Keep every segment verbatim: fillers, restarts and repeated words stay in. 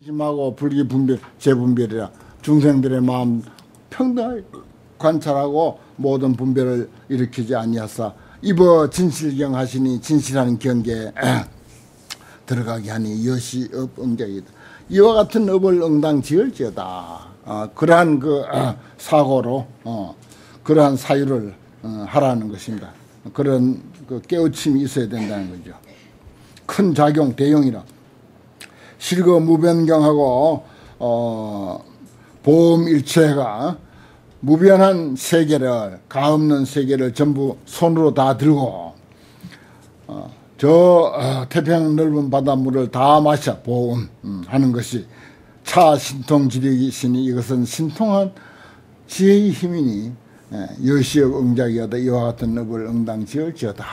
심하고 불기 분별, 재분별이라 중생들의 마음 평등하게 관찰하고 모든 분별을 일으키지 아니하사 이버 진실경 하시니 진실한 경계에 들어가게 하니 이것이 업 응작이다. 이와 같은 업을 응당 지을지어다. 어, 그러한 그 어, 사고로 어, 그러한 사유를 어, 하라는 것입니다. 그런 그 깨우침이 있어야 된다는 거죠. 큰 작용 대용이라 실거 무변경하고 어, 보험 일체가 무변한 세계를 가없는 세계를 전부 손으로 다 들고 어, 저 어, 태평 넓은 바닷물을 다 마셔 보험 음, 하는 것이 차 신통지력이시니 이것은 신통한 지혜의 힘이니 예, 여시업 응작이어다. 이와 같은 업을 응당 지을지어다.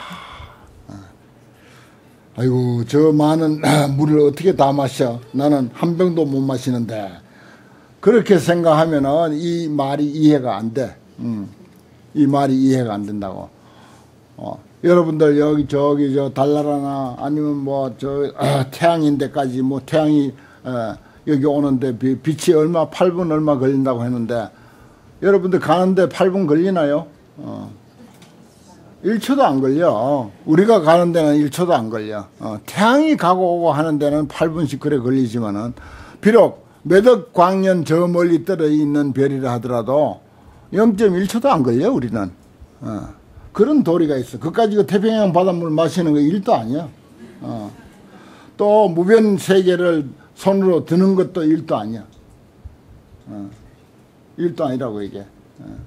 아이고 저 많은 물을 어떻게 다 마셔? 나는 한 병도 못 마시는데. 그렇게 생각하면은 이 말이 이해가 안 돼. 음, 이 말이 이해가 안 된다고. 어, 여러분들 여기 저기 저 달나라나 아니면 뭐 저 어, 태양인데까지 뭐 태양이 어, 여기 오는데 비, 빛이 얼마 팔 분 얼마 걸린다고 했는데 여러분들 가는데 팔 분 걸리나요? 어. 일 초도 안 걸려. 우리가 가는 데는 일 초도 안 걸려. 어, 태양이 가고 오고 하는 데는 팔 분씩 그래 걸리지만은 비록 몇억 광년 저 멀리 떨어 있는 별이라 하더라도 영 점 일 초도 안 걸려 우리는. 어, 그런 도리가 있어. 그까지 그 태평양 바닷물 마시는 거 일도 아니야. 어, 또 무변 세계를 손으로 드는 것도 일도 아니야. 어, 일도 아니라고 이게. 어.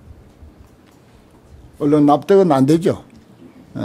얼른 납득은 안 되죠. 예.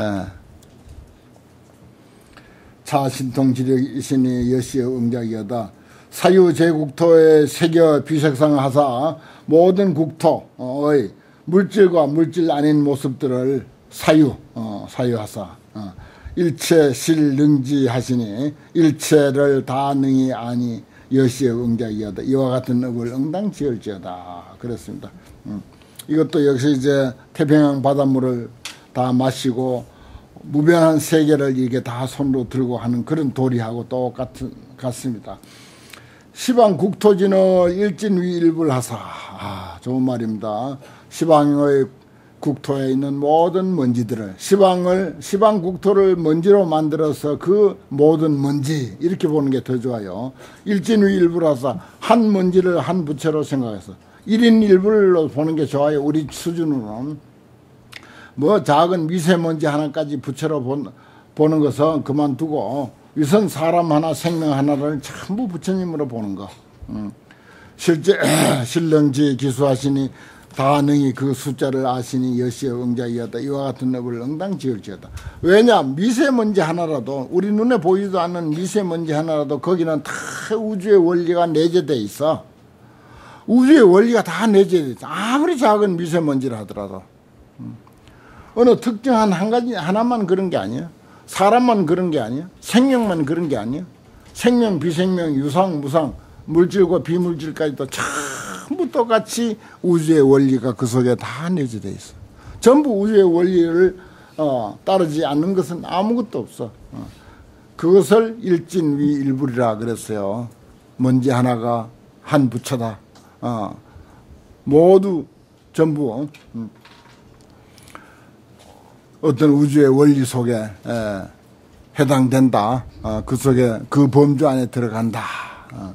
차신통지력이시니 여시의 응작이어다. 사유제국토에 새겨 비색상하사 모든 국토의 물질과 물질 아닌 모습들을 사유, 어, 사유하사 어, 일체 실능지하시니 일체를 다 능히 아니 여시의 응작이어다. 이와 같은 업을 응당 지을지어다. 그렇습니다. 음. 이것도 역시 이제 태평양 바닷물을 다 마시고 무변한 세계를 이렇게 다 손으로 들고 하는 그런 도리하고 똑같은 같습니다. 시방 국토진의 일진위일불하사. 아, 좋은 말입니다. 시방의 국토에 있는 모든 먼지들을 시방을 시방 국토를 먼지로 만들어서 그 모든 먼지 이렇게 보는 게 더 좋아요. 일진위일불하사 한 먼지를 한 부채로 생각해서 일인 일불로 보는 게 좋아요. 우리 수준으로는. 뭐 작은 미세먼지 하나까지 부채로 본, 보는 것은 그만두고 우선 사람 하나 생명 하나를 전부 부처님으로 보는 거. 음. 실제 신령지 기수하시니 다 능히 그 숫자를 아시니 여시의 응자이었다. 이와 같은 업을 응당 지을지어다. 왜냐 미세먼지 하나라도 우리 눈에 보이지도 않는 미세먼지 하나라도 거기는 다 우주의 원리가 내재돼 있어. 우주의 원리가 다 내재돼 있어. 아무리 작은 미세먼지라 하더라도. 음. 어느 특정한 한 가지 하나만 그런 게 아니야. 사람만 그런 게 아니야. 생명만 그런 게 아니야. 생명, 비생명, 유상, 무상, 물질과 비물질까지도 전부 똑같이 우주의 원리가 그 속에 다 내재돼 있어. 전부 우주의 원리를 어, 따르지 않는 것은 아무것도 없어. 어. 그것을 일진위일불이라 그랬어요. 먼지 하나가 한 부처다. 어, 모두 전부 음, 어떤 우주의 원리 속에 에, 해당된다. 어, 그 속에 그 범주 안에 들어간다. 어.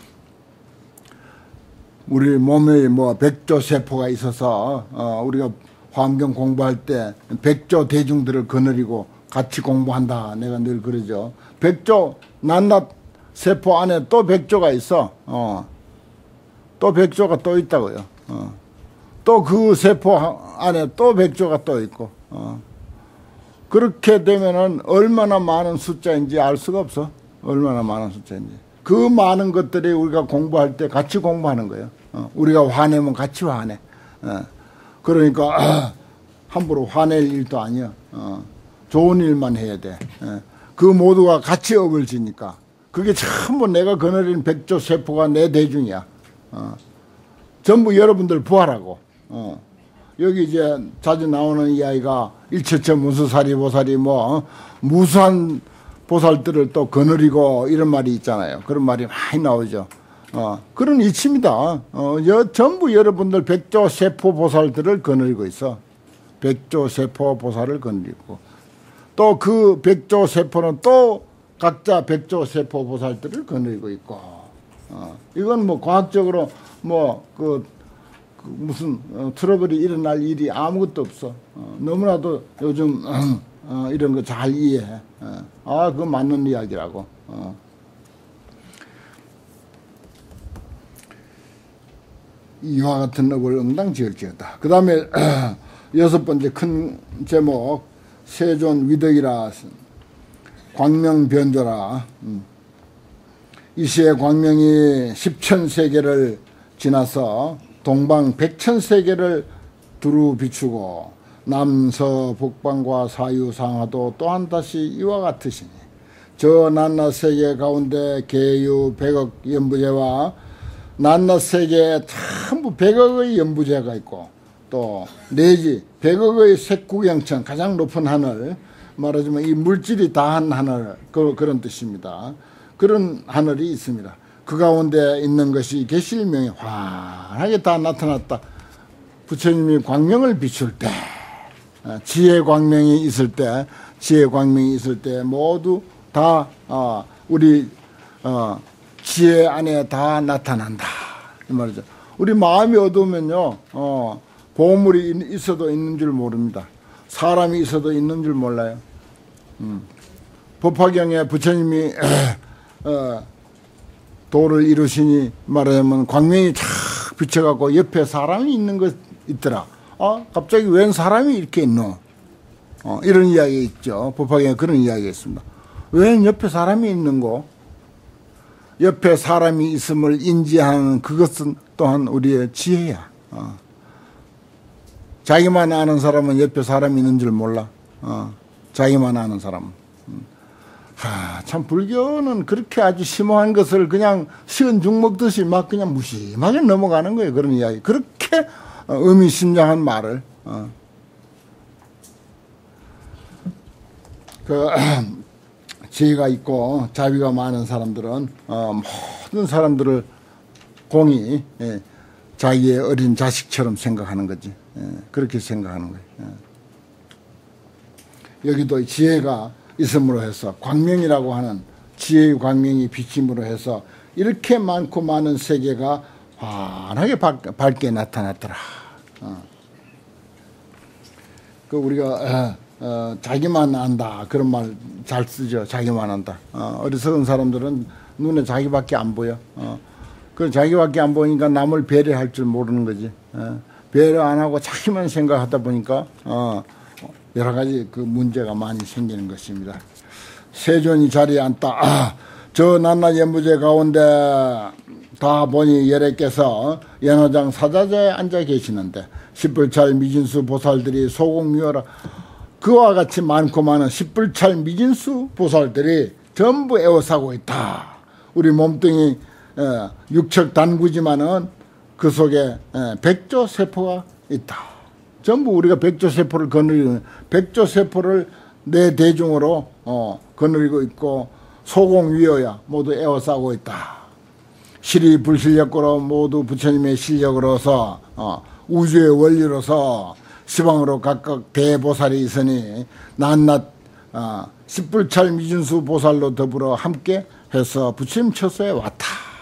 우리 몸에 뭐 백조 세포가 있어서 어, 우리가 환경 공부할 때 백조 대중들을 거느리고 같이 공부한다. 내가 늘 그러죠. 백조 낱낱 세포 안에 또 백조가 있어. 어. 또 백조가 또 있다고요. 어. 또 그 세포 안에 또 백조가 또 있고. 어. 그렇게 되면은 얼마나 많은 숫자인지 알 수가 없어. 얼마나 많은 숫자인지. 그 많은 것들이 우리가 공부할 때 같이 공부하는 거예요. 어. 우리가 화내면 같이 화내. 어. 그러니까 아, 함부로 화낼 일도 아니야. 어. 좋은 일만 해야 돼. 어. 그 모두가 같이 업을 지니까. 그게 전부 내가 거느린 백조 세포가 내 대중이야. 어. 전부 여러분들 부활하고. 어. 여기 이제 자주 나오는 이야기가 일체처 무수사리 보살이 뭐 어? 무수한 보살들을 또 거느리고 이런 말이 있잖아요. 그런 말이 많이 나오죠. 어, 그런 이치입니다. 어, 여, 전부 여러분들 백조 세포 보살들을 거느리고 있어. 백조 세포 보살을 거느리고 또 그 백조 세포는 또 각자 백조 세포 보살들을 거느리고 있고 어, 이건 뭐 과학적으로 뭐 그 그 무슨 어, 트러블이 일어날 일이 아무것도 없어. 어, 너무나도 요즘 어, 어, 이런 거 잘 이해해. 어, 아, 그거 맞는 이야기라고. 어. 이와 같은 업을 응당 지을지어다. 그 다음에 여섯 번째 큰 제목 세존 위덕이라 광명변조라. 음. 이 시에 광명이 십천세계를 지나서 동방 백천세계를 두루 비추고 남서 북방과 사유상하도 또한 다시 이와 같으시니 저 낱낱 세계 가운데 계유 백억 연부제와 낱낱 세계에 전부 백억의 연부제가 있고 또 내지 백억의 색구경천 가장 높은 하늘 말하자면 이 물질이 다한 하늘 그, 그런 뜻입니다. 그런 하늘이 있습니다. 그 가운데 있는 것이 계실명이 환하게 다 나타났다. 부처님이 광명을 비출 때 지혜 광명이 있을 때 지혜 광명이 있을 때 모두 다 어, 우리 어, 지혜 안에 다 나타난다 이 말이죠. 우리 마음이 어두우면요 어, 보물이 있어도 있는 줄 모릅니다. 사람이 있어도 있는 줄 몰라요. 음. 법화경에 부처님이 어, 도를 이루시니 말하자면 광명이 쫙 비쳐갖고 옆에 사람이 있는 것 있더라. 어? 갑자기 웬 사람이 이렇게 있노? 어, 이런 이야기 있죠. 법화경에 그런 이야기가 있습니다. 웬 옆에 사람이 있는고? 옆에 사람이 있음을 인지하는 그것은 또한 우리의 지혜야. 어. 자기만 아는 사람은 옆에 사람이 있는 줄 몰라. 어. 자기만 아는 사람은. 음. 하, 참 불교는 그렇게 아주 심오한 것을 그냥 시은 죽 먹듯이 막 그냥 무심하게 넘어가는 거예요. 그런 이야기. 그렇게 어, 의미심장한 말을. 어. 그 지혜가 있고 자비가 많은 사람들은 어, 모든 사람들을 공히 예, 자기의 어린 자식처럼 생각하는 거지. 예, 그렇게 생각하는 거예요. 예. 여기도 지혜가 있음으로 해서 광명이라고 하는 지혜의 광명이 비침으로 해서 이렇게 많고 많은 세계가 환하게 밝게 나타났더라. 어. 그 우리가 어, 어, 자기만 안다 그런 말 잘 쓰죠. 자기만 안다. 어, 어리석은 사람들은 눈에 자기밖에 안 보여. 어. 그 자기밖에 안 보니까 남을 배려할 줄 모르는 거지. 어. 배려 안 하고 자기만 생각하다 보니까 어, 여러 가지 그 문제가 많이 생기는 것입니다. 세존이 자리에 앉다. 아, 저 낱낱 연부제 가운데 다 보니 열애께서 연화장 사자자에 앉아 계시는데 십불찰 미진수 보살들이 소공유어라. 그와 같이 많고 많은 십불찰 미진수 보살들이 전부 에워싸고 있다. 우리 몸뚱이 에, 육척 단구지만은 그 속에 에, 백조 세포가 있다. 전부 우리가 백조 세포를 거느리는 백조 세포를 내 대중으로 어, 거느리고 있고 소공위어야 모두 에워싸고 있다. 실이 불실력으로 모두 부처님의 실력으로서 어, 우주의 원리로서 시방으로 각각 대보살이 있으니 낱낱 어, 십불찰 미진수 보살로 더불어 함께 해서 부처님 처소에 왔다.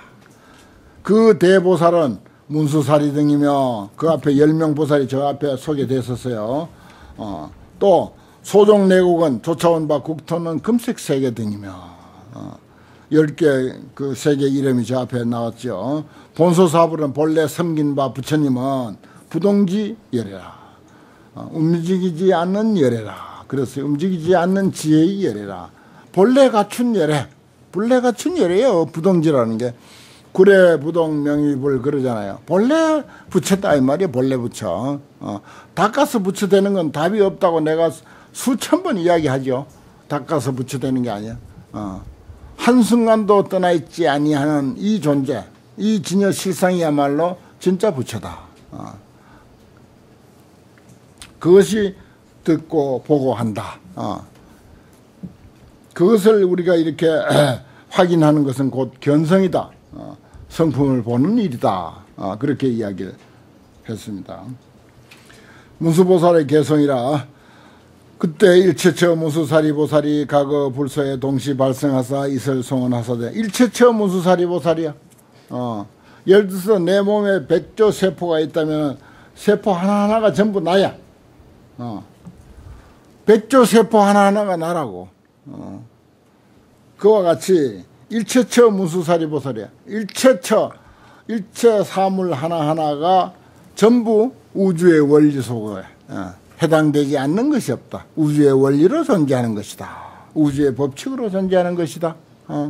그 대보살은 문수사리 등이며 그 앞에 열 명 보살이 저 앞에 소개됐었어요. 어, 또 소종내국은 쫓아온 바 국토는 금색 세계 등이며 어, 열 개 그 세계 이름이 저 앞에 나왔죠. 본소사불은 본래 섬긴 바 부처님은 부동지 열애라. 어, 움직이지 않는 열애라. 그래서 움직이지 않는 지혜의 열애라. 본래 갖춘 열애. 본래 갖춘 열애예요. 부동지라는 게. 구례 부동 명의불 그러잖아요. 본래 부처다 이 말이에요. 본래 부처. 어, 닦아서 부처되는 건 답이 없다고 내가 수천 번 이야기하죠. 닦아서 부처되는 게 아니야. 어. 한순간도 떠나있지 아니하는 이 존재, 이 진여 실상이야말로 진짜 부처다. 어. 그것이 듣고 보고 한다. 어. 그것을 우리가 이렇게 확인하는 것은 곧 견성이다. 어, 성품을 보는 일이다. 어, 그렇게 이야기를 했습니다. 문수보살의 개성이라 그때 일체처 문수사리보살이 가거 불서에 동시 발생하사 이설 송원하사되 일체처 문수사리보살이야. 어, 예를 들어서 내 몸에 백조 세포가 있다면 세포 하나하나가 전부 나야. 어, 백조 세포 하나하나가 나라고. 어, 그와 같이 일체처 문수사리보살이야. 일체처, 일체 사물 하나하나가 전부 우주의 원리 속에 어, 해당되지 않는 것이 없다. 우주의 원리로 존재하는 것이다. 우주의 법칙으로 존재하는 것이다. 어.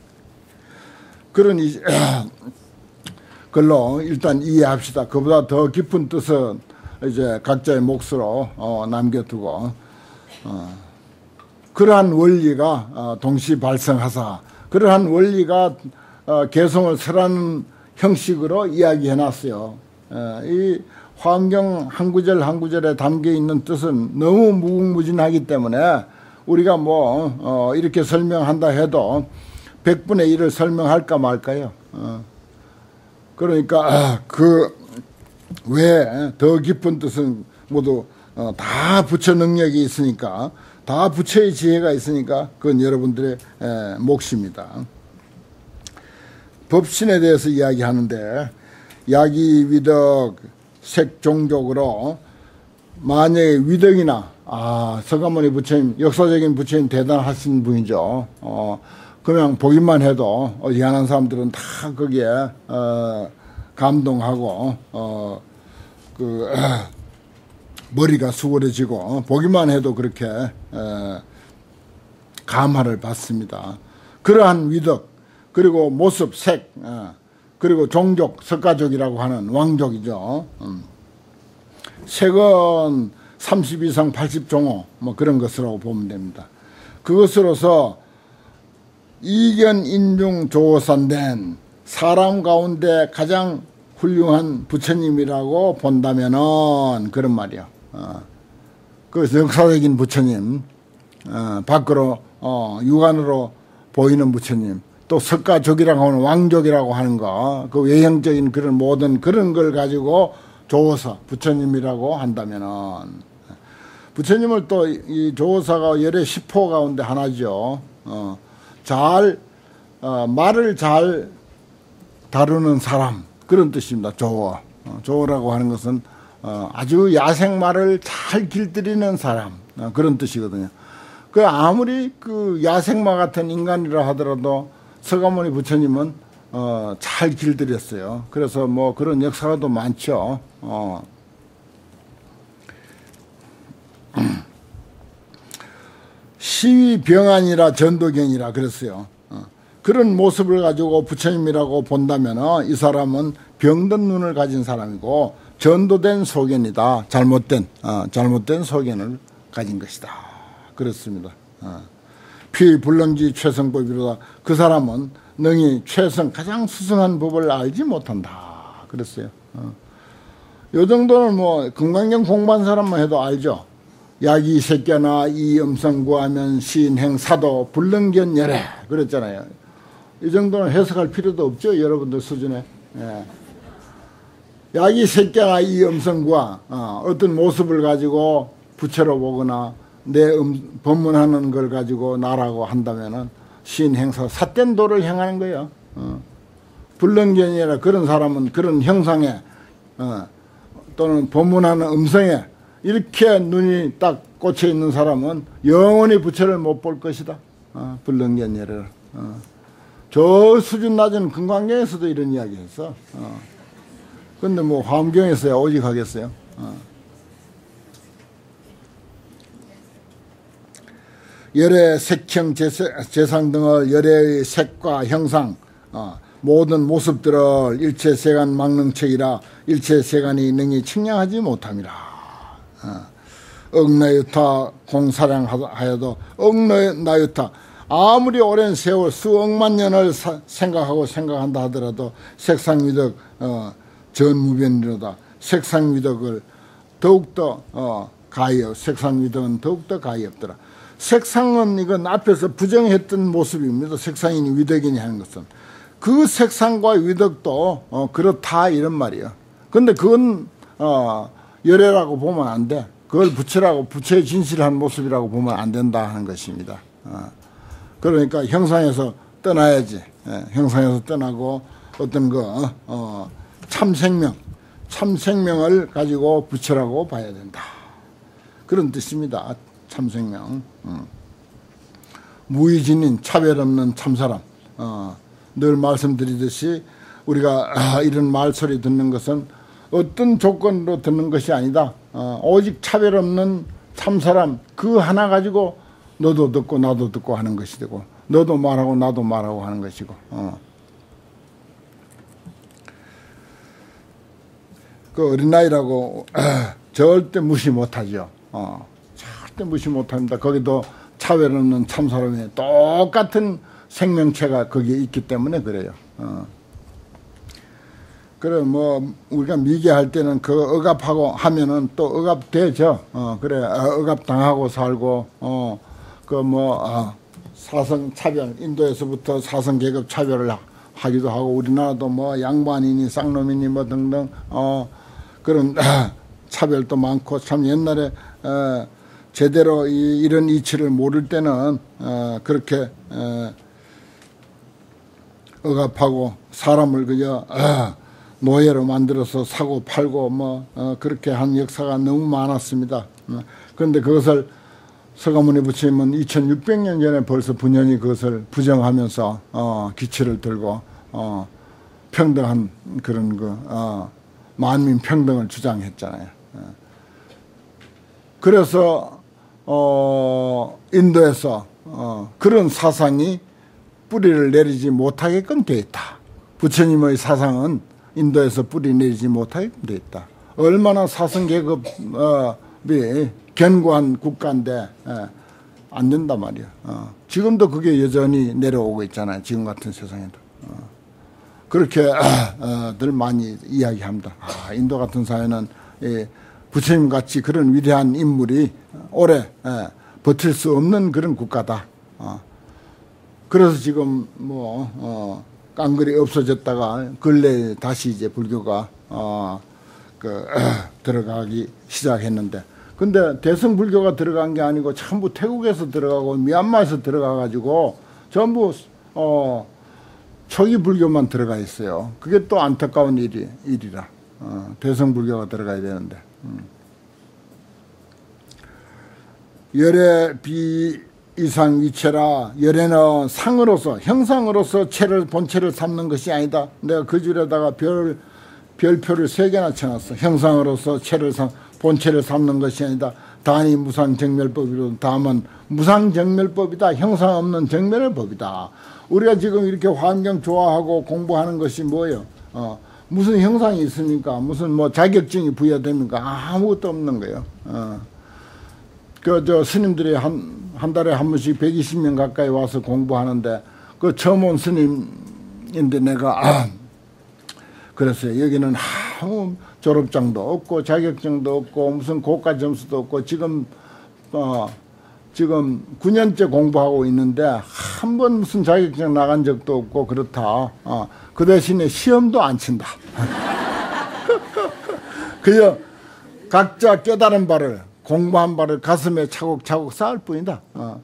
그런 이, 걸로 일단 이해합시다. 그보다 더 깊은 뜻은 이제 각자의 몫으로 어, 남겨두고 어, 그러한 원리가 어, 동시 발생하사 그러한 원리가 어, 개성을 설하는 형식으로 이야기해놨어요. 어, 이 화엄경 한 구절 한 구절에 담겨있는 뜻은 너무 무궁무진하기 때문에 우리가 뭐 어, 이렇게 설명한다 해도 백분의 일을 설명할까 말까요. 어. 그러니까 그 외에 더 깊은 뜻은 모두 어, 다 부처 능력이 있으니까 다 부처의 지혜가 있으니까 그건 여러분들의 에, 몫입니다. 법신에 대해서 이야기하는데 야기 위덕 색종족으로 만약에 위덕이나 아 서가모니 부처님 역사적인 부처님 대단하신 분이죠. 어, 그냥 보기만 해도 어디 하는 사람들은 다 거기에 어, 감동하고 어, 그 어, 머리가 수월해지고 보기만 해도 그렇게 어, 감화를 받습니다. 그러한 위덕 그리고 모습, 색 어, 그리고 종족, 석가족이라고 하는 왕족이죠. 음. 색은 삼십 이상 팔십 종호 뭐 그런 것으로 보면 됩니다. 그것으로서 이견 인중 조산된 사람 가운데 가장 훌륭한 부처님이라고 본다면은 그런 말이야. 어. 그 역사적인 부처님, 어, 밖으로 어, 육안으로 보이는 부처님, 또 석가족이라고 하는 왕족이라고 하는 거, 그 외형적인 그런 모든 그런 걸 가지고 조사 부처님이라고 한다면은 부처님을 또 이 조사가 열의 십호 가운데 하나죠. 어, 잘 어, 말을 잘 다루는 사람 그런 뜻입니다. 조어. 어, 조어라고 하는 것은 어, 아주 야생말을 잘 길들이는 사람 어, 그런 뜻이거든요. 그 아무리 그 야생마 같은 인간이라 하더라도 서가모니 부처님은 어, 잘 길들였어요. 그래서 뭐 그런 역사가 또 많죠. 어. 시위병안이라 전도견이라 그랬어요. 어. 그런 모습을 가지고 부처님이라고 본다면 이 사람은 병든 눈을 가진 사람이고 전도된 소견이다. 잘못된 어, 잘못된 소견을 가진 것이다. 그렇습니다. 어. 피불능지 최성법이로다. 그 사람은 능히 최성 가장 수승한 법을 알지 못한다. 그랬어요. 어. 요 정도는 뭐 금강경 공부한 사람만 해도 알죠. 약이 새끼나 이 음성 구하면 시인행 사도 불능견 열애 그랬잖아요. 이 정도는 해석할 필요도 없죠. 여러분들 수준에. 예. 약이 새끼나 이 음성 구하 어, 어떤 모습을 가지고 부처로 보거나 내 음, 법문하는 걸 가지고 나라고 한다면은 시인행사 삿된 도를 행하는 거예요. 어. 불능견이라 그런 사람은 그런 형상에 어, 또는 법문하는 음성에 이렇게 눈이 딱 꽂혀 있는 사람은 영원히 부처를 못 볼 것이다. 어, 불능견예를. 어. 저 수준 낮은 금강경에서도 이런 이야기 했어. 어. 근데 뭐 화엄경에서야 오직 하겠어요. 어. 열의 색형 재상 등을 열의 색과 형상 어, 모든 모습들을 일체세간 망능책이라 일체세간이 능히 측량하지 못함이라. 어. 억나유타 공사량하여도 억나유타 아무리 오랜 세월 수억만 년을 사, 생각하고 생각한다 하더라도 색상위덕 어, 전무변이로다. 색상위덕을 더욱더 어, 가히 색상위덕은 더욱더 가히 없더라. 색상은 이건 앞에서 부정했던 모습입니다. 색상이니 위덕이니 하는 것은. 그 색상과 위덕도 어, 그렇다 이런 말이에요. 근데 그건 어, 열애라고 보면 안 돼. 그걸 부처라고, 부처의 진실한 모습이라고 보면 안 된다 하는 것입니다. 어. 그러니까 형상에서 떠나야지. 예, 형상에서 떠나고 어떤 거, 어, 어, 참생명, 참생명을 가지고 부처라고 봐야 된다. 그런 뜻입니다. 참생명. 음. 무의진인 차별 없는 참사람. 어, 늘 말씀드리듯이 우리가 아, 이런 말소리 듣는 것은 어떤 조건으로 듣는 것이 아니다. 어, 오직 차별 없는 참사람 그 하나 가지고 너도 듣고 나도 듣고 하는 것이 되고 너도 말하고 나도 말하고 하는 것이고 어. 그 어린아이라고 아, 절대 무시 못하죠. 어, 절대 무시 못합니다. 거기도 차별 없는 참사람이 똑같은 생명체가 거기에 있기 때문에 그래요. 어. 그래 뭐 우리가 미개할 때는 그 억압하고 하면은 또 억압되죠. 어 그래 억압 당하고 살고 어 그 뭐 어, 사성 차별 인도에서부터 사성 계급 차별을 하, 하기도 하고 우리나라도 뭐 양반이니 쌍놈이니 뭐 등등 어 그런 차별도 많고 참 옛날에 어, 제대로 이, 이런 이치를 모를 때는 어, 그렇게 어, 억압하고 사람을 그저 어, 노예로 만들어서 사고 팔고 뭐 어, 그렇게 한 역사가 너무 많았습니다. 어, 그런데 그것을 서가모니 부처님은 이천육백 년 전에 벌써 분연히 그것을 부정하면서 어, 기치를 들고 어, 평등한 그런 그 어, 만민 평등을 주장했잖아요. 어. 그래서 어, 인도에서 어, 그런 사상이 뿌리를 내리지 못하게끔 되어 있다. 부처님의 사상은 인도에서 뿌리 내리지 못하게끔 되어 있다. 얼마나 사성계급이 견고한 국가인데 예, 안 된단 말이야. 어. 지금도 그게 여전히 내려오고 있잖아요. 지금 같은 세상에도. 어. 그렇게 어, 늘 많이 이야기합니다. 아, 인도 같은 사회는 예, 부처님같이 그런 위대한 인물이 오래 예, 버틸 수 없는 그런 국가다. 어. 그래서 지금 뭐 어, 깡글이 없어졌다가 근래에 다시 이제 불교가 어, 그, 들어가기 시작했는데, 근데 대승 불교가 들어간 게 아니고 전부 태국에서 들어가고 미얀마에서 들어가 가지고 전부 어, 초기 불교만 들어가 있어요. 그게 또 안타까운 일이 일이라 어, 대승 불교가 들어가야 되는데. 음. 열애 비 이상 위체라. 열애는 상으로서 형상으로서 체를 본체를 삼는 것이 아니다. 내가 그 줄에다가 별 별표를 세 개나 쳐놨어. 형상으로서 체를 삼 본체를 삼는 것이 아니다. 단이 무상정멸법이로 다만 무상정멸법이다. 형상 없는 정멸의 법이다. 우리가 지금 이렇게 환경 좋아하고 공부하는 것이 뭐예요? 어, 무슨 형상이 있습니까? 무슨 뭐 자격증이 부여됩니까? 아무것도 없는 거예요. 어. 그 저 스님들이 한 한 달에 한 번씩 백이십 명 가까이 와서 공부하는데 그 처음 온 스님인데 내가 아, 그랬어요. 여기는 아무 졸업장도 없고 자격증도 없고 무슨 고가 점수도 없고 지금 어 지금 구 년째 공부하고 있는데 한 번 무슨 자격증 나간 적도 없고 그렇다. 어, 그 대신에 시험도 안 친다. 그저 각자 깨달은 바를 공부한 바를 가슴에 차곡차곡 쌓을 뿐이다. 어.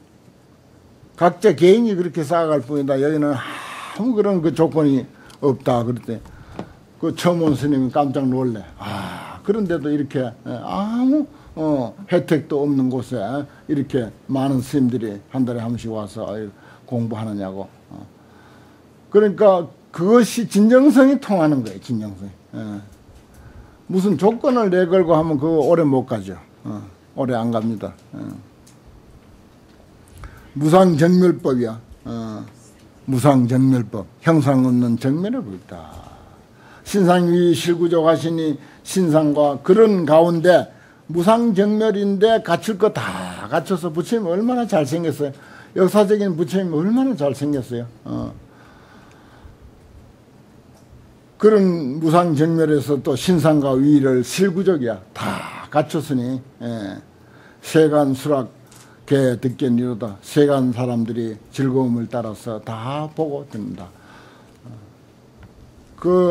각자 개인이 그렇게 쌓아갈 뿐이다. 여기는 아무 그런 그 조건이 없다. 그랬더니 그 처음 온 스님이 깜짝 놀래. 아, 그런데도 이렇게 아무 어, 혜택도 없는 곳에 이렇게 많은 스님들이 한 달에 한 번씩 와서 공부하느냐고. 어. 그러니까 그것이 진정성이 통하는 거예요. 진정성이. 예. 무슨 조건을 내걸고 하면 그거 오래 못 가죠. 어, 오래 안 갑니다. 어. 무상정멸법이야. 어, 무상정멸법. 형상 없는 정멸의 법이다. 신상위 실구조 하시니 신상과 그런 가운데 무상정멸인데 갖출 거 다 갖춰서 부처님 얼마나 잘생겼어요. 역사적인 부처님 얼마나 잘생겼어요. 어. 그런 무상정멸에서 또 신상과 위를 실구적이야. 다 갖췄으니 예. 세간 수락 개 듣겠니로다. 세간 사람들이 즐거움을 따라서 다 보고 듣는다. 그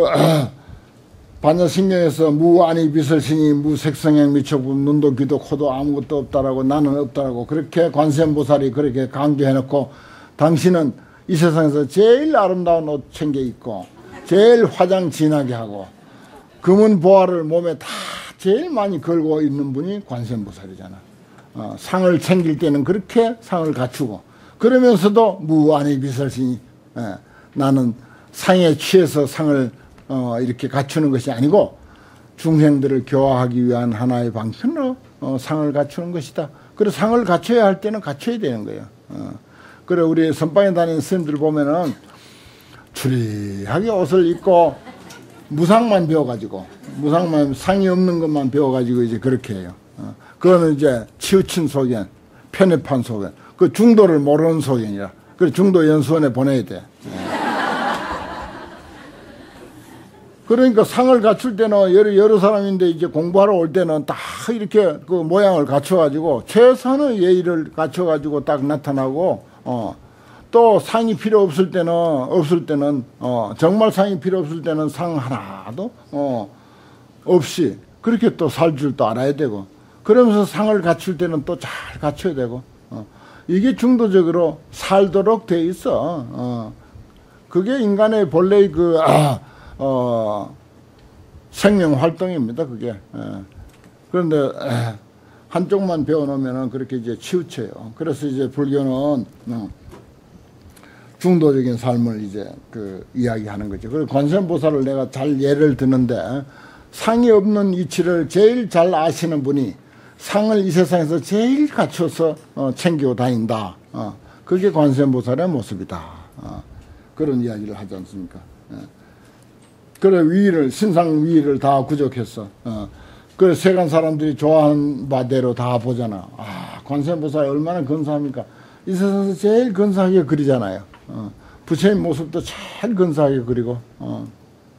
반야신경에서 무아니 비설신이 무색성행 미촉분 눈도 귀도 코도 아무것도 없다라고 나는 없다라고 그렇게 관세음보살이 그렇게 강조해놓고 당신은 이 세상에서 제일 아름다운 옷 챙겨 입고 제일 화장 진하게 하고 금은 보화를 몸에 다 제일 많이 걸고 있는 분이 관세음보살이잖아. 어, 상을 챙길 때는 그렇게 상을 갖추고 그러면서도 무아니 비설신이 예, 나는 상에 취해서 상을 어, 이렇게 갖추는 것이 아니고 중생들을 교화하기 위한 하나의 방편으로 어, 상을 갖추는 것이다. 그래서 상을 갖춰야 할 때는 갖춰야 되는 거예요. 어. 그래 우리 선방에 다니는 스님들 보면은 추리하게 옷을 입고 무상만 배워가지고 무상만 상이 없는 것만 배워가지고 이제 그렇게 해요. 어. 그거는 이제 치우친 소견, 편협한 소견, 그 중도를 모르는 소견이라. 그래 중도 연수원에 보내야 돼. 어. 그러니까 상을 갖출 때는 여러, 여러 사람인데 이제 공부하러 올 때는 다 이렇게 그 모양을 갖춰가지고 최선의 예의를 갖춰가지고 딱 나타나고, 어, 또 상이 필요 없을 때는, 없을 때는, 어, 정말 상이 필요 없을 때는 상 하나도, 어, 없이 그렇게 또 살 줄 또 알아야 되고, 그러면서 상을 갖출 때는 또 잘 갖춰야 되고, 어, 이게 중도적으로 살도록 돼 있어. 어, 그게 인간의 본래의 그, 아, 어, 생명 활동입니다, 그게. 예. 그런데, 에, 한쪽만 배워놓으면 그렇게 이제 치우쳐요. 그래서 이제 불교는, 어, 중도적인 삶을 이제 그 이야기하는 거죠. 그리고 관세음보살을 내가 잘 예를 드는데, 상이 없는 이치를 제일 잘 아시는 분이 상을 이 세상에서 제일 갖춰서 어, 챙기고 다닌다. 어, 그게 관세음보살의 모습이다. 어, 그런 이야기를 하지 않습니까? 예. 그래 위를 신상 위를 다 구족했어. 어. 그래 세간 사람들이 좋아하는 바대로 다 보잖아. 아 관세음보살 얼마나 근사합니까? 이 세상에서 제일 근사하게 그리잖아요. 어. 부처님 모습도 제일 근사하게 그리고. 어.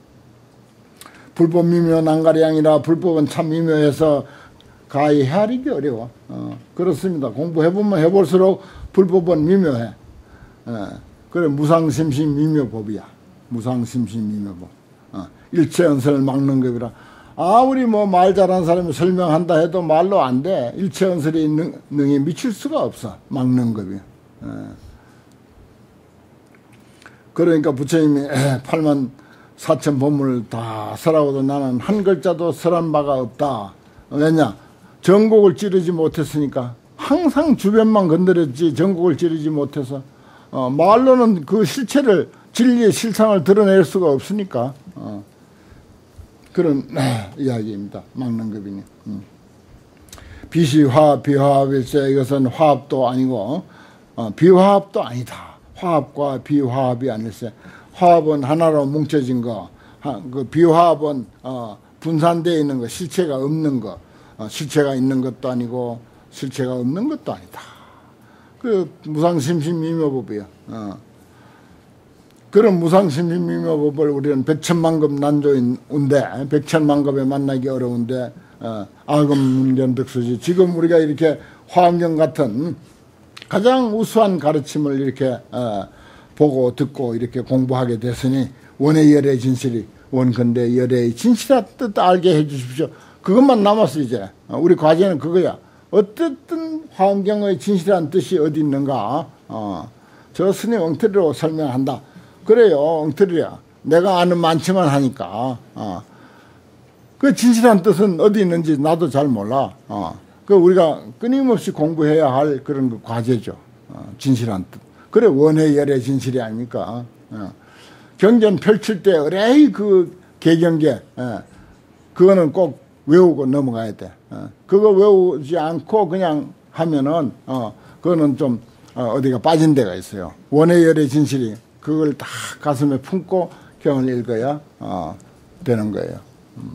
불법 미묘 난가리양이라 불법은 참 미묘해서 가히 헤아리기 어려워. 어. 그렇습니다. 공부해보면 해볼수록 불법은 미묘해. 어. 그래 무상심심 미묘법이야. 무상심심 미묘법. 어, 일체언설을 막는 겁이라. 아무리 뭐 말 잘하는 사람이 설명한다 해도 말로 안 돼. 일체언설이 능, 능히 미칠 수가 없어. 막는 겁이. 어. 그러니까 부처님이 팔만 사천 법문을 다 설하고도 나는 한 글자도 설한 바가 없다. 왜냐? 전곡을 찌르지 못했으니까. 항상 주변만 건드렸지 전곡을 찌르지 못해서. 어, 말로는 그 실체를 진리의 실상을 드러낼 수가 없으니까 어, 그런 아, 이야기입니다. 막는급이니. 음. 비시화합 비화합일세 이것은 화합도 아니고 어, 비화합도 아니다. 화합과 비화합이 아닐세. 화합은 하나로 뭉쳐진 거, 하, 그 비화합은 어, 분산되어 있는 거, 실체가 없는 거, 어, 실체가 있는 것도 아니고 실체가 없는 것도 아니다. 그 무상심심미묘법이야. 어. 그런 무상심심미묘법을 우리는 백천만급 난조인데 백천만급에 만나기 어려운데 어, 아금문견득수지. 지금 우리가 이렇게 화엄경 같은 가장 우수한 가르침을 이렇게 어, 보고 듣고 이렇게 공부하게 됐으니 원의 열의 진실이 원근대 열의 진실한 뜻 알게 해 주십시오. 그것만 남았어 이제. 어, 우리 과제는 그거야. 어쨌든 화엄경의 진실한 뜻이 어디 있는가? 어, 저 스님 엉터리로 설명한다. 그래요, 엉터리야. 내가 아는 많지만 하니까. 어. 그 진실한 뜻은 어디 있는지 나도 잘 몰라. 어. 그 우리가 끊임없이 공부해야 할 그런 그 과제죠. 어. 진실한 뜻. 그래 원의 열의 진실이 아닙니까? 어. 경전 펼칠 때 의뢰의 그 개경계, 어. 그거는 꼭 외우고 넘어가야 돼. 어. 그거 외우지 않고 그냥 하면은 어. 그거는 좀 어, 어디가 빠진 데가 있어요. 원의 열의 진실이 그걸 다 가슴에 품고 경을 읽어야 어, 되는 거예요. 음.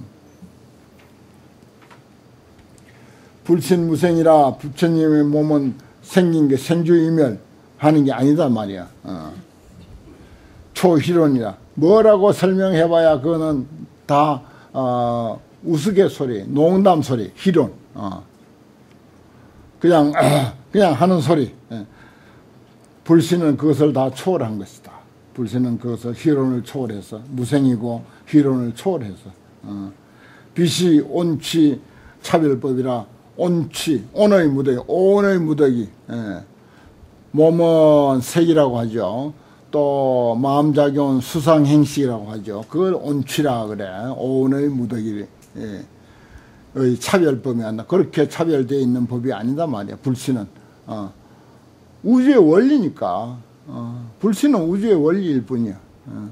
불신무생이라 부처님의 몸은 생긴 게 생주이멸하는 게 아니다 말이야. 어. 초희론이라 뭐라고 설명해봐야 그거는 다 어, 우스갯소리, 농담소리, 희론. 어. 그냥 그냥 하는 소리. 예. 불신은 그것을 다 초월한 것이다. 불신은 그것을 희론을 초월해서 무생이고 희론을 초월해서 어. 빛이 온치 차별법이라 온치 온의 무더기 온의 무더기 예. 몸은 색이라고 하죠. 또 마음작용은 수상행식이라고 하죠. 그걸 온치라 그래. 온의 무더기 예. 의 차별법이 아니라 그렇게 차별되어 있는 법이 아니다 말이야. 불신은 어. 우주의 원리니까 어. 불신은 우주의 원리일 뿐이야. 어.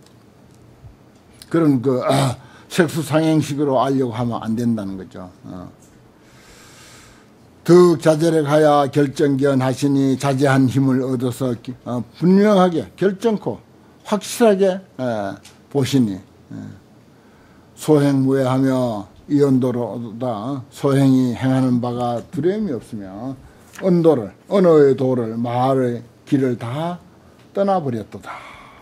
그런 그 아, 색수상행식으로 알려고 하면 안 된다는 거죠. 어. 득 자제를 하여 결정견하시니 자제한 힘을 얻어서 어, 분명하게 결정코 확실하게 에, 보시니 에. 소행무해하며 이언도로다 소행이 행하는 바가 두려움이 없으며 언도를 언어의 도를 말의 길을 다 떠나버렸도다.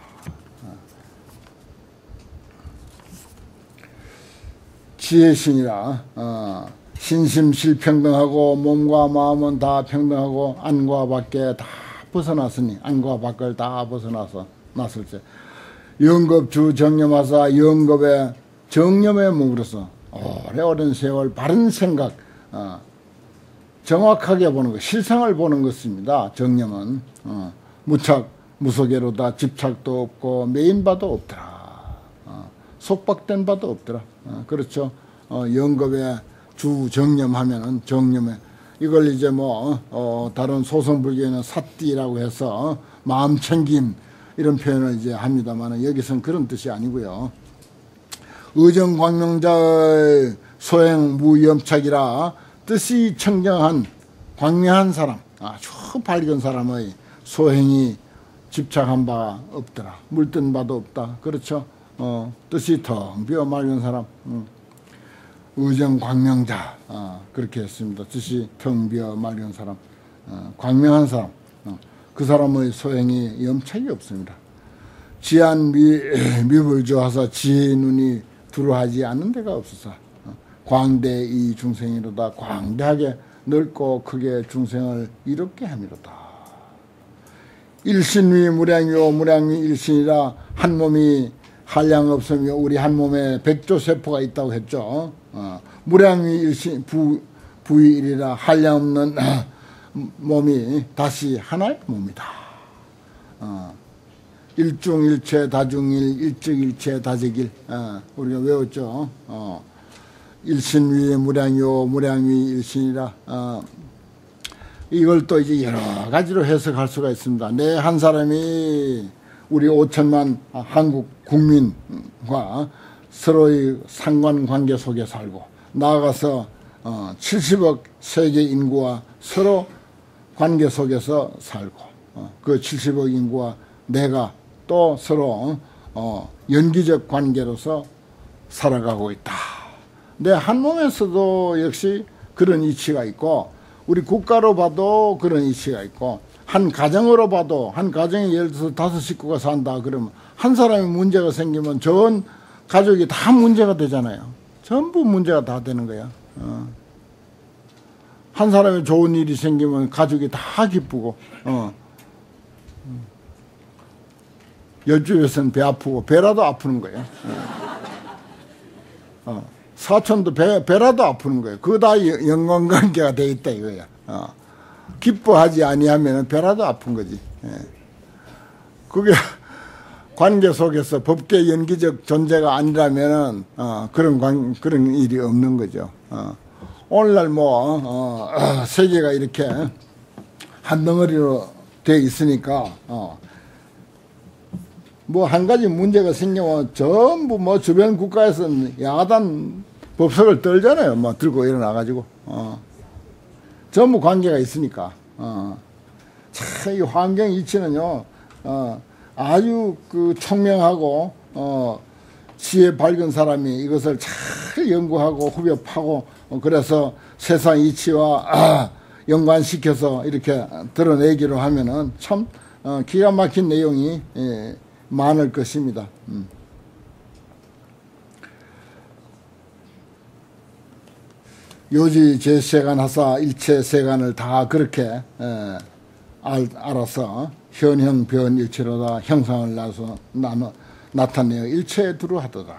지혜신이라 어, 신심실평등하고 몸과 마음은 다 평등하고 안과 밖에 다 벗어났으니 안과 밖을 다 벗어나서 났을 때 영겁주 정념하사 영겁의 정념에 머물러서 오래 오랜 세월 바른 생각 어, 정확하게 보는 것 실상을 보는 것입니다. 정념은 어, 무착 무속에로다 집착도 없고 매인 바도 없더라. 어, 속박된 바도 없더라. 어, 그렇죠. 어, 영겁의 주 정념하면은 정념에 이걸 이제 뭐 어, 다른 소성불교에는 사띠라고 해서 마음 챙김 이런 표현을 이제 합니다만 여기서는 그런 뜻이 아니고요. 의정광명자의 소행 무염착이라 뜻이 청정한 광명한 사람 아주 밝은 사람의 소행이 집착한 바 없더라. 물든 바도 없다. 그렇죠. 어, 뜻이 텅 비어 맑은 사람 음. 의정광명자 어, 그렇게 했습니다. 뜻이 텅 비어 맑은 사람 어, 광명한 사람 어, 그 사람의 소행이 염착이 없습니다. 지한 미, 미불 조하사 지혜의 눈이 두루하지 않는 데가 없어서 어, 광대 이 중생이로다 광대하게 넓고 크게 중생을 이롭게 함이로다. 일신위 무량이요 무량위 일신이라 한 몸이 한량 없으며 우리 한 몸에 백조세포가 있다고 했죠. 어, 무량위 일신 부, 부일이라 한량 없는 몸이 다시 하나의 몸이다. 어, 일중일체 다중일 일적일체 다재길 어, 우리가 외웠죠. 어, 일신위에 무량이요 무량위 일신이라 어, 이걸 또 이제 여러 가지로 해석할 수가 있습니다. 내 한 사람이 우리 오천만 한국 국민과 서로의 상관관계 속에 살고 나아가서 어, 칠십억 세계 인구와 서로 관계 속에서 살고 어, 그 칠십억 인구와 내가 또 서로 어, 연기적 관계로서 살아가고 있다. 내 한 몸에서도 역시 그런 이치가 있고 우리 국가로 봐도 그런 이치가 있고 한 가정으로 봐도 한 가정에 예를 들어서 다섯 식구가 산다 그러면 한 사람이 문제가 생기면 전 가족이 다 문제가 되잖아요. 전부 문제가 다 되는 거야. 어. 한 사람이 좋은 일이 생기면 가족이 다 기쁘고 어. 열주에서는 배 아프고 배라도 아프는 거예요. 어. 어. 사촌도 배, 배라도 아프는 거예요. 그거 다 연관관계가 돼 있다 이거야. 어. 기뻐하지 아니하면 배라도 아픈 거지. 예. 그게 관계 속에서 법계 연기적 존재가 아니라면은 어, 그런 관, 그런 일이 없는 거죠. 어. 오늘날 뭐 어, 어, 세계가 이렇게 한 덩어리로 돼 있으니까 어. 뭐 한 가지 문제가 생기면 전부 뭐 주변 국가에서는 야단 법석을 떨잖아요. 뭐 들고 일어나 가지고. 어. 전부 관계가 있으니까. 어. 참, 이 환경 이치는요, 어, 아주 그 총명하고, 어, 지혜 밝은 사람이 이것을 잘 연구하고 후벼 파고, 어, 그래서 세상 이치와, 아, 연관시켜서 이렇게 드러내기로 하면은 참, 어, 기가 막힌 내용이, 예, 많을 것입니다. 음. 요지 제세간 하사 일체 세간을 다 그렇게 에, 알, 알아서 현형 변일체로다 형상을 나서 나눠 나타내어 일체에 두루하더라.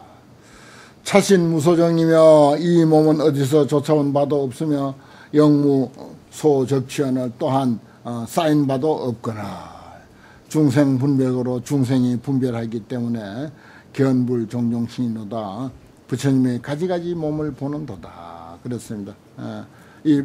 차신 무소정이며 이 몸은 어디서 쫓아온 바도 없으며 영무 소적치언을 또한 어, 쌓인 바도 없거나 중생 분별으로 중생이 분별하기 때문에 견불 종종신이노다. 부처님의 가지가지 몸을 보는도다. 그렇습니다. 어, 이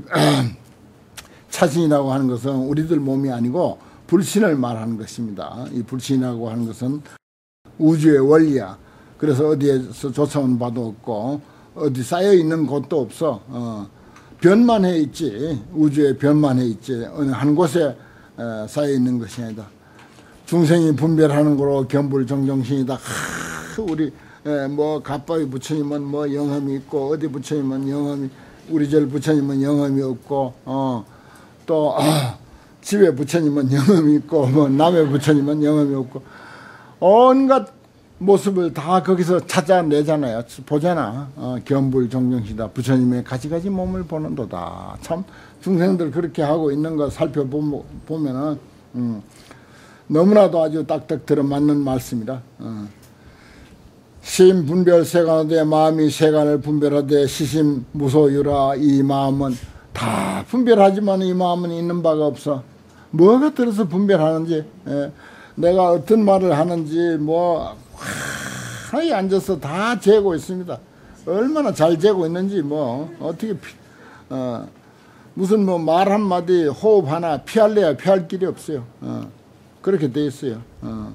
차신이라고 하는 것은 우리들 몸이 아니고 불신을 말하는 것입니다. 이 불신이라고 하는 것은 우주의 원리야. 그래서 어디에서 쫓아온 바도 없고 어디 쌓여 있는 곳도 없어. 어, 변만해 있지. 우주에 변만해 있지. 어느 한 곳에 에, 쌓여 있는 것이 아니다. 중생이 분별하는 거로 견불정정신이다. 하, 우리 에, 뭐 갑바위 부처님은 뭐 영험이 있고 어디 부처님은 영험이 우리 절 부처님은 영험이 없고 어, 또 아, 집에 부처님은 영험이 있고 뭐 남의 부처님은 영험이 없고 온갖 모습을 다 거기서 찾아내잖아요. 보잖아. 어, 견불정정시다. 부처님의 가지가지 몸을 보는도다. 참 중생들 그렇게 하고 있는 거 살펴보면은 음, 너무나도 아주 딱딱 들어맞는 말씀이다. 어. 심 분별 세간하되 마음이 세간을 분별하되 시심 무소유라. 이 마음은 다 분별하지만 이 마음은 있는 바가 없어. 뭐가 들어서 분별하는지 에, 내가 어떤 말을 하는지 뭐 하나에 앉아서 다 재고 있습니다. 얼마나 잘 재고 있는지 뭐 어떻게 어, 무슨 뭐 말 한마디 호흡 하나 피할래야 피할 길이 없어요. 어, 그렇게 돼 있어요. 어.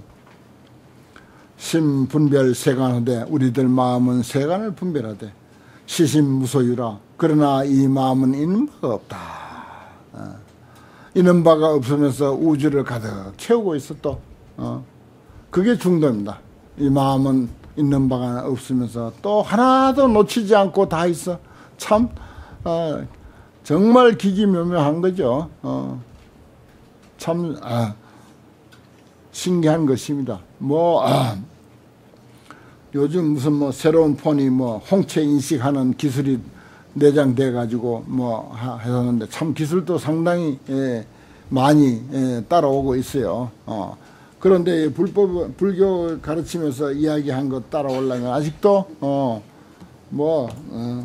심 분별 세간하되 우리들 마음은 세간을 분별하되 시심 무소유라. 그러나 이 마음은 있는 바가 없다. 어. 있는 바가 없으면서 우주를 가득 채우고 있어 또. 어. 그게 중도입니다. 이 마음은 있는 바가 없으면서 또 하나도 놓치지 않고 다 있어. 참 어, 정말 기기묘묘한 거죠. 어, 참 아, 신기한 것입니다. 뭐 아, 요즘 무슨 뭐 새로운 폰이 뭐 홍채 인식하는 기술이 내장돼 가지고 뭐 하는데 참 기술도 상당히 예, 많이 예, 따라오고 있어요. 어. 그런데 불법 불교 가르치면서 이야기한 것 따라오려면 아직도 어 뭐 어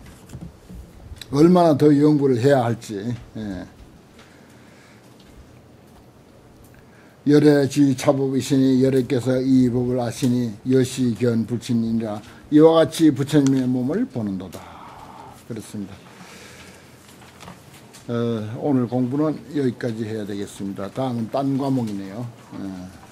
얼마나 더 연구를 해야 할지. 예. 열애지 차법이시니 열애께서 이 법을 아시니 여시견 불친이니라. 이와 같이 부처님의 몸을 보는도다. 그렇습니다. 어, 오늘 공부는 여기까지 해야 되겠습니다. 다음은 딴 과목이네요. 어.